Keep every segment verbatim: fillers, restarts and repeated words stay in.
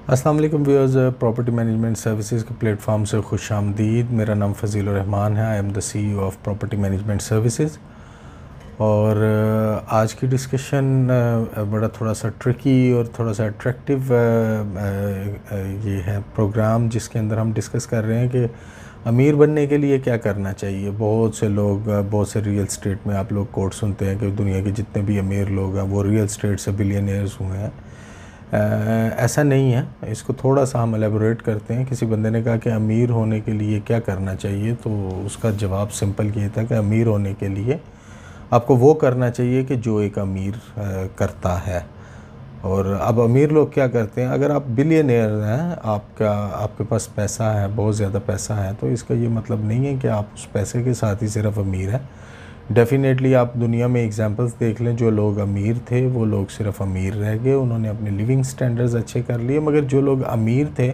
अस्सलाम वालेकुम viewers, property management services के प्लेटफॉर्म से खुश आमदीद। मेरा नाम फजील-उर-रहमान है। I am the CEO of property management services. और आज की डिस्कशन बड़ा थोड़ा सा ट्रिकी और थोड़ा सा अट्रैक्टिव ये है प्रोग्राम, जिसके अंदर हम डिस्कस कर रहे हैं कि अमीर बनने के लिए क्या करना चाहिए। बहुत से लोग, बहुत से रियल स्टेट में आप लोग कोट सुनते हैं कि दुनिया के जितने भी अमीर लोग हैं वो रियल स्टेट से बिलियनियर्स हुए हैं। Uh, ऐसा नहीं है। इसको थोड़ा सा हम एलेबोरेट करते हैं। किसी बंदे ने कहा कि अमीर होने के लिए क्या करना चाहिए, तो उसका जवाब सिंपल ये था कि अमीर होने के लिए आपको वो करना चाहिए कि जो एक अमीर uh, करता है। और अब अमीर लोग क्या करते हैं, अगर आप बिलियनियर हैं, आपका आपके पास पैसा है, बहुत ज़्यादा पैसा है, तो इसका ये मतलब नहीं है कि आप उस पैसे के साथ ही सिर्फ अमीर हैं। डेफ़िनेटली आप दुनिया में एग्जांपल्स देख लें, जो लोग अमीर थे वो लोग सिर्फ अमीर रह गए, उन्होंने अपने लिविंग स्टैंडर्ड्स अच्छे कर लिए। मगर जो लोग अमीर थे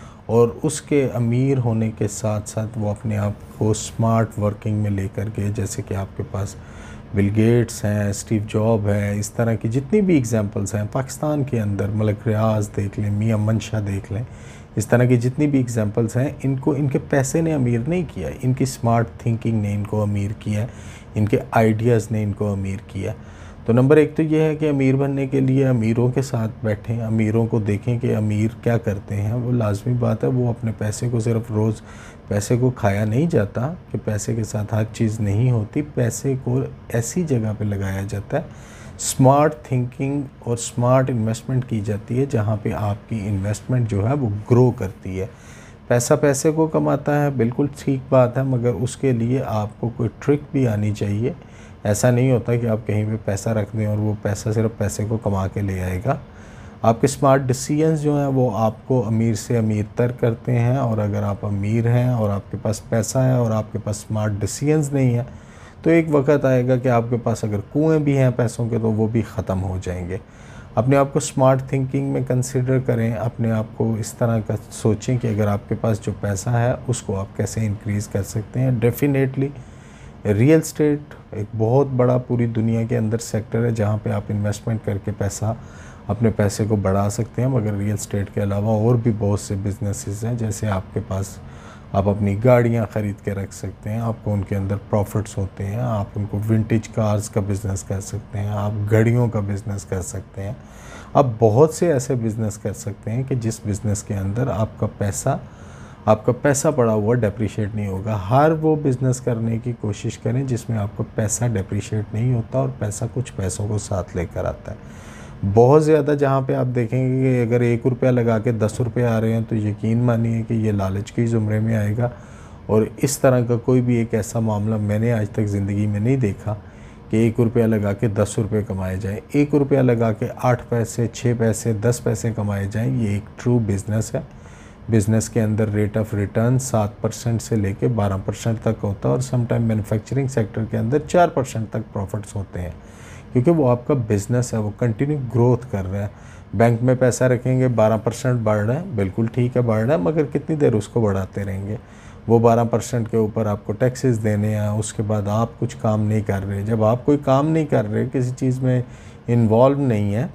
और उसके अमीर होने के साथ साथ वो अपने आप को स्मार्ट वर्किंग में लेकर गए, जैसे कि आपके पास बिल गेट्स हैं, स्टीव जॉब है, इस तरह की जितनी भी एग्जांपल्स हैं पाकिस्तान के अंदर, मलिक रियाज देख लें, मियां मंशा देख लें, इस तरह की जितनी भी एग्जांपल्स हैं, इनको इनके पैसे ने अमीर नहीं किया, इनकी स्मार्ट थिंकिंग ने इनको अमीर किया, इनके आइडियाज़ ने इनको अमीर किया। तो नंबर एक तो ये है कि अमीर बनने के लिए अमीरों के साथ बैठें, अमीरों को देखें कि अमीर क्या करते हैं। वो लाजमी बात है, वो अपने पैसे को सिर्फ रोज़ पैसे को खाया नहीं जाता कि पैसे के साथ हर चीज़ नहीं होती। पैसे को ऐसी जगह पे लगाया जाता है, स्मार्ट थिंकिंग और स्मार्ट इन्वेस्टमेंट की जाती है, जहाँ पे आपकी इन्वेस्टमेंट जो है वो ग्रो करती है। पैसा पैसे को कमाता है, बिल्कुल ठीक बात है, मगर उसके लिए आपको कोई ट्रिक भी आनी चाहिए। ऐसा नहीं होता कि आप कहीं पे पैसा रख दें और वो पैसा सिर्फ पैसे को कमा के ले आएगा। आपके स्मार्ट डिसीजंस जो हैं वो आपको अमीर से अमीर तर करते हैं। और अगर आप अमीर हैं और आपके पास पैसा है और आपके पास स्मार्ट डिसीजंस नहीं है, तो एक वक्त आएगा कि आपके पास अगर कुएँ भी हैं पैसों के, तो वो भी ख़त्म हो जाएंगे। अपने आप को स्मार्ट थिंकिंग में कंसिडर करें, अपने आप को इस तरह का सोचें कि अगर आपके पास जो पैसा है उसको आप कैसे इंक्रीज़ कर सकते हैं। डेफिनेटली रियल स्टेट एक बहुत बड़ा पूरी दुनिया के अंदर सेक्टर है, जहाँ पे आप इन्वेस्टमेंट करके पैसा अपने पैसे को बढ़ा सकते हैं। मगर रियल स्टेट के अलावा और भी बहुत से बिजनेसेस हैं, जैसे आपके पास आप अपनी गाड़ियाँ ख़रीद के रख सकते हैं, आपको उनके अंदर प्रॉफिट्स होते हैं। आप उनको विंटेज कार्स का बिज़नेस कर सकते हैं, आप घड़ियों का बिज़नेस कर सकते हैं, आप बहुत से ऐसे बिज़नेस कर सकते हैं कि जिस बिज़नेस के अंदर आपका पैसा आपका पैसा पड़ा हुआ डेप्रिशिएट नहीं होगा। हर वो बिज़नेस करने की कोशिश करें जिसमें आपका पैसा डेप्रिशिएट नहीं होता और पैसा कुछ पैसों को साथ लेकर आता है। बहुत ज़्यादा जहाँ पे आप देखेंगे कि अगर एक रुपया लगा के दस रुपये आ रहे हैं, तो यकीन मानिए कि ये लालच के ज़ुमरे में आएगा। और इस तरह का कोई भी एक ऐसा मामला मैंने आज तक ज़िंदगी में नहीं देखा कि एक रुपया लगा के दस रुपये कमाए जाएँ, एक रुपया लगा के आठ पैसे, छः पैसे, दस पैसे कमाए जाएँ। ये एक ट्रू बिज़नेस है। बिज़नेस के अंदर रेट ऑफ रिटर्न सात परसेंट से लेके बारह परसेंट तक होता है, और समटाइम मैन्युफैक्चरिंग सेक्टर के अंदर चार परसेंट तक प्रॉफिट्स होते हैं, क्योंकि वो आपका बिज़नेस है, वो कंटिन्यू ग्रोथ कर रहा है। बैंक में पैसा रखेंगे, बारह परसेंट बढ़ रहा है, बिल्कुल ठीक है बढ़ रहा है, मगर कितनी देर उसको बढ़ाते रहेंगे। वो बारह परसेंट के ऊपर आपको टैक्सेस देने हैं, उसके बाद आप कुछ काम नहीं कर रहे। जब आप कोई काम नहीं कर रहे, किसी चीज़ में इन्वॉल्व नहीं है,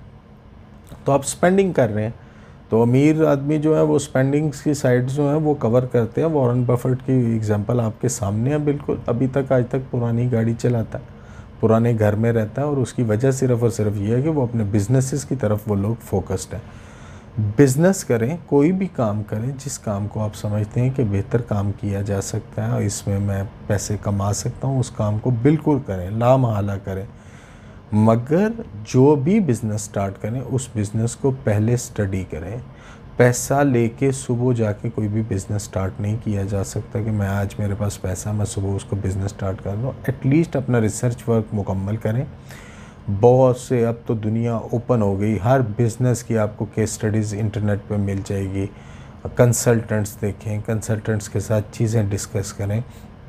तो आप स्पेंडिंग कर रहे हैं। तो अमीर आदमी जो है वो स्पेंडिंग्स की साइड जो है वो कवर करते हैं। वॉरेन बफेट की एग्जांपल आपके सामने है बिल्कुल। अभी तक आज तक पुरानी गाड़ी चलाता है, पुराने घर में रहता है, और उसकी वजह सिर्फ और सिर्फ ये है कि वो अपने बिजनेसेस की तरफ वो लोग फोकस्ड हैं। बिज़नेस करें, कोई भी काम करें, जिस काम को आप समझते हैं कि बेहतर काम किया जा सकता है और इसमें मैं पैसे कमा सकता हूँ, उस काम को बिल्कुल करें, लामहला करें। मगर जो भी बिज़नेस स्टार्ट करें, उस बिज़नेस को पहले स्टडी करें। पैसा लेके सुबह जाके कोई भी बिज़नेस स्टार्ट नहीं किया जा सकता कि मैं आज मेरे पास पैसा, मैं सुबह उसको बिज़नेस स्टार्ट कर लूँ। एटलीस्ट अपना रिसर्च वर्क मुकम्मल करें। बहुत से, अब तो दुनिया ओपन हो गई, हर बिज़नेस की आपको केस स्टडीज़ इंटरनेट पे मिल जाएगी। कंसल्टेंट्स देखें, कंसल्टेंट्स के साथ चीज़ें डिस्कस करें,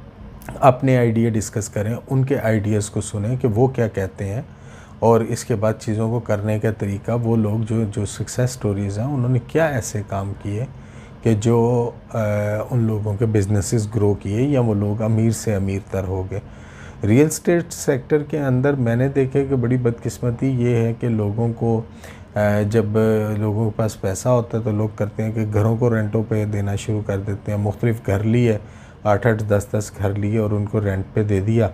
अपने आइडिया डिस्कस करें, उनके आइडियाज़ को सुनें कि वो क्या कहते हैं, और इसके बाद चीज़ों को करने का तरीका, वो लोग जो जो सक्सेस स्टोरीज़ हैं उन्होंने क्या ऐसे काम किए कि जो आ, उन लोगों के बिजनेसेस ग्रो किए, या वो लोग अमीर से अमीर तर हो गए। रियल स्टेट सेक्टर के अंदर मैंने देखे कि बड़ी बदकिस्मती ये है कि लोगों को जब लोगों के पास पैसा होता है तो लोग करते हैं कि घरों को रेंटों पे देना शुरू कर देते हैं। मुख्तलिफ घर लिए, आठ आठ दस दस घर लिए और उनको रेंट पे दे दिया।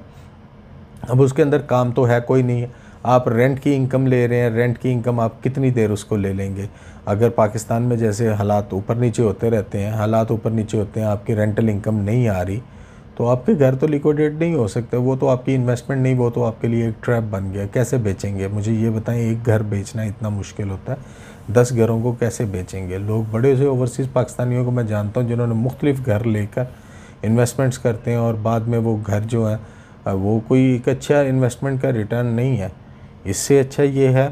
अब उसके अंदर काम तो है कोई नहीं है, आप रेंट की इनकम ले रहे हैं। रेंट की इनकम आप कितनी देर उसको ले लेंगे? अगर पाकिस्तान में जैसे हालात ऊपर नीचे होते रहते हैं, हालात ऊपर नीचे होते हैं, आपकी रेंटल इनकम नहीं आ रही तो आपके घर तो लिक्विडेट नहीं हो सकते। वो तो आपकी इन्वेस्टमेंट नहीं, वो तो आपके लिए एक ट्रैप बन गया। कैसे बेचेंगे? मुझे ये बताएं, एक घर बेचना इतना मुश्किल होता है, दस घरों को कैसे बेचेंगे? लोग बड़े से ओवरसीज़ पाकिस्तानियों को मैं जानता हूँ जिन्होंने मुख्तलिफ घर लेकर इन्वेस्टमेंट्स करते हैं और बाद में वो घर जो है वो कोई एक अच्छा इन्वेस्टमेंट का रिटर्न नहीं है। इससे अच्छा ये है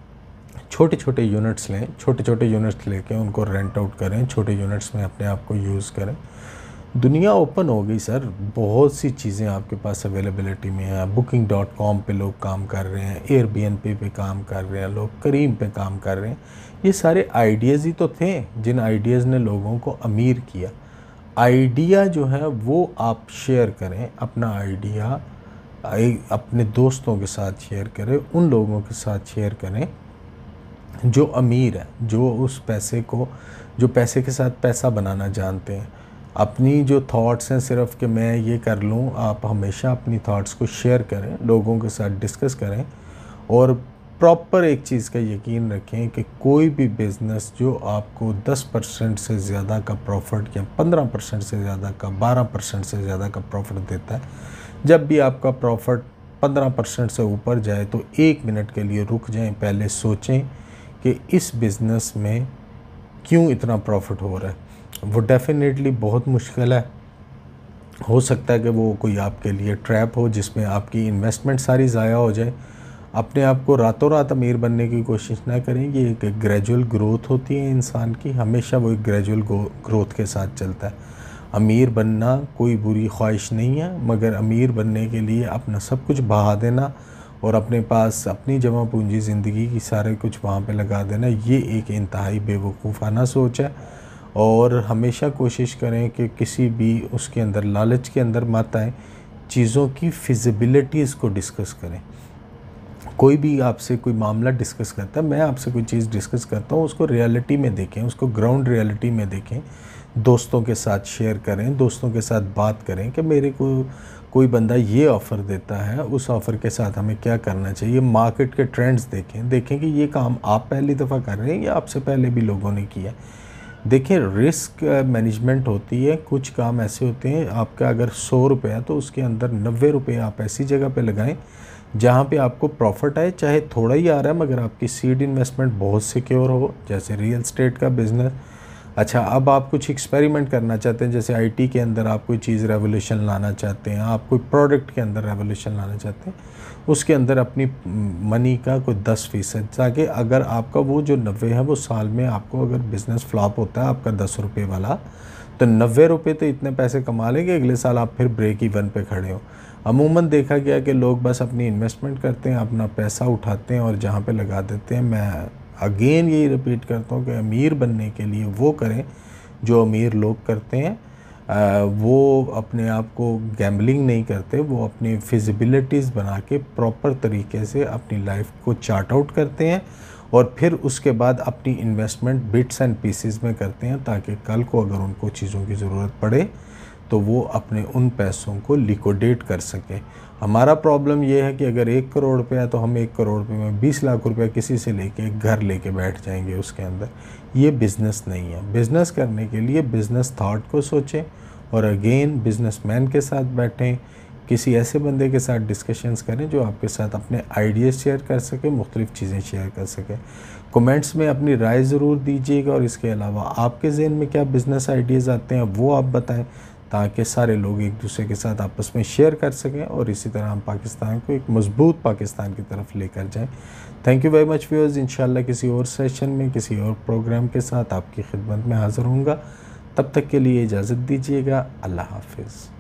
छोटे छोटे यूनिट्स लें, छोटे छोटे यूनिट्स लेके उनको रेंट आउट करें, छोटे यूनिट्स में अपने आप को यूज़ करें। दुनिया ओपन हो गई सर, बहुत सी चीज़ें आपके पास अवेलेबिलिटी में है। बुकिंग डॉट कॉम पर लोग काम कर रहे हैं, एयरबीएनबी पे काम कर रहे हैं लोग, करीम पे काम कर रहे हैं। ये सारे आइडियाज़ ही तो थे जिन आइडियाज़ ने लोगों को अमीर किया। आइडिया जो है वो आप शेयर करें, अपना आइडिया अपने दोस्तों के साथ शेयर करें, उन लोगों के साथ शेयर करें जो अमीर है, जो उस पैसे को, जो पैसे के साथ पैसा बनाना जानते हैं। अपनी जो थॉट्स हैं सिर्फ कि मैं ये कर लूँ, आप हमेशा अपनी थॉट्स को शेयर करें, लोगों के साथ डिस्कस करें और प्रॉपर एक चीज़ का यकीन रखें कि कोई भी बिज़नेस जो आपको दस परसेंट से ज़्यादा का प्रॉफिट या पंद्रह परसेंट से ज़्यादा का, बारह परसेंट से ज़्यादा का प्रॉफिट देता है, जब भी आपका प्रॉफिट पंद्रह परसेंट से ऊपर जाए तो एक मिनट के लिए रुक जाएं, पहले सोचें कि इस बिज़नेस में क्यों इतना प्रॉफिट हो रहा है। वो डेफिनेटली बहुत मुश्किल है, हो सकता है कि वो कोई आपके लिए ट्रैप हो जिसमें आपकी इन्वेस्टमेंट सारी ज़ाया हो जाए। अपने आप को रातों रात अमीर बनने की कोशिश ना करें, ये एक ग्रेजुअल ग्रोथ होती है इंसान की, हमेशा वो एक ग्रेजुअल ग्रोथ के साथ चलता है। अमीर बनना कोई बुरी ख्वाहिश नहीं है, मगर अमीर बनने के लिए अपना सब कुछ बहा देना और अपने पास अपनी जमा पूंजी ज़िंदगी की सारे कुछ वहाँ पे लगा देना, ये एक इंतहाई बेवकूफ़ाना सोच है। और हमेशा कोशिश करें कि किसी भी उसके अंदर लालच के अंदर मत आए, चीज़ों की फिजिबिलिटीज़ को डिस्कस करें। कोई भी आपसे कोई मामला डिस्कस करता है, मैं आपसे कोई चीज़ डिस्कस करता हूँ, उसको रियलिटी में देखें, उसको ग्राउंड रियलिटी में देखें, दोस्तों के साथ शेयर करें, दोस्तों के साथ बात करें कि मेरे को कोई बंदा ये ऑफ़र देता है, उस ऑफ़र के साथ हमें क्या करना चाहिए। मार्केट के ट्रेंड्स देखें, देखें कि ये काम आप पहली दफ़ा कर रहे हैं या आपसे पहले भी लोगों ने किया। देखिए, रिस्क मैनेजमेंट होती है, कुछ काम ऐसे होते हैं, आपका अगर सौ रुपये है तो उसके अंदर नब्बे रुपये आप ऐसी जगह पे लगाएं जहाँ पे आपको प्रॉफिट आए, चाहे थोड़ा ही आ रहा है मगर आपकी सीड इन्वेस्टमेंट बहुत सिक्योर हो, जैसे रियल एस्टेट का बिज़नेस। अच्छा, अब आप कुछ एक्सपेरिमेंट करना चाहते हैं, जैसे आईटी के अंदर आप कोई चीज़ रेवोल्यूशन लाना चाहते हैं, आप कोई प्रोडक्ट के अंदर रेवोल्यूशन लाना चाहते हैं, उसके अंदर अपनी मनी का कोई दस फीसद, ताकि अगर आपका वो जो नब्बे है वो साल में आपको अगर बिज़नेस फ्लॉप होता है आपका दस रुपये वाला, तो नब्बे रुपये तो इतने पैसे कमा लेंगे अगले साल आप फिर ब्रेक इवन पे खड़े हो। अमूमन देखा गया कि लोग बस अपनी इन्वेस्टमेंट करते हैं, अपना पैसा उठाते हैं और जहाँ पे लगा देते हैं। मैं अगेन यही रिपीट करता हूँ कि अमीर बनने के लिए वो करें जो अमीर लोग करते हैं। आ, वो अपने आप को गैम्बलिंग नहीं करते, वो अपनी फिजिबिलिटीज़ बना के प्रॉपर तरीके से अपनी लाइफ को चार्ट आउट करते हैं और फिर उसके बाद अपनी इन्वेस्टमेंट बिट्स एंड पीसेस में करते हैं, ताकि कल को अगर उनको चीज़ों की ज़रूरत पड़े तो वो अपने उन पैसों को लिक्विडेट कर सकें। हमारा प्रॉब्लम ये है कि अगर एक करोड़ रुपया है तो हम एक करोड़ रुपये में बीस लाख रुपया किसी से लेके घर लेके बैठ जाएंगे उसके अंदर। ये बिज़नेस नहीं है। बिज़नेस करने के लिए बिज़नेस थॉट को सोचें और अगेन बिज़नेसमैन के साथ बैठें, किसी ऐसे बंदे के साथ डिस्कशंस करें जो आपके साथ अपने आइडियाज़ शेयर कर सके, मुख्तलिफ़ चीज़ें शेयर कर सके। कमेंट्स में अपनी राय ज़रूर दीजिएगा और इसके अलावा आपके ज़हन में क्या बिज़नेस आइडियाज़ आते हैं वो आप बताएं, ताकि सारे लोग एक दूसरे के साथ आपस में शेयर कर सकें और इसी तरह हम पाकिस्तान को एक मजबूत पाकिस्तान की तरफ लेकर जाएं। Thank you very much viewers. इंशाल्लाह किसी और सेशन में किसी और प्रोग्राम के साथ आपकी खिदमत में हाज़िर होऊंगा। तब तक के लिए इजाज़त दीजिएगा। अल्लाह हाफिज़।